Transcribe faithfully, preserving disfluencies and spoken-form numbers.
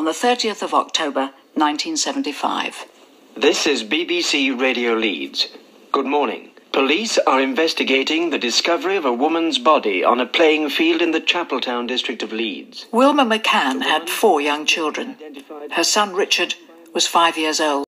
the thirtieth of October, nineteen seventy-five. This is B B C Radio Leeds. Good morning. Police are investigating the discovery of a woman's body on a playing field in the Chapeltown district of Leeds. Wilma McCann had four young children. Her son Richard was five years old.